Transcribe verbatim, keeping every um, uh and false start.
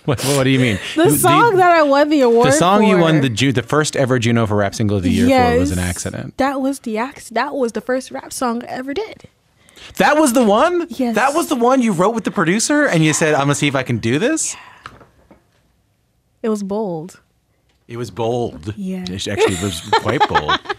What, what do you mean? The song the, that I won the award for. The song for. you won the Ju- the first ever Juno for Rap Single of the Year yes, for was an accident. That was the accident. That was the first rap song I ever did. That was the one? Yes. That was the one you wrote with the producer and you said, I'm going to see if I can do this? Yeah. It was bold. It was bold. Yeah. Actually, it was quite bold.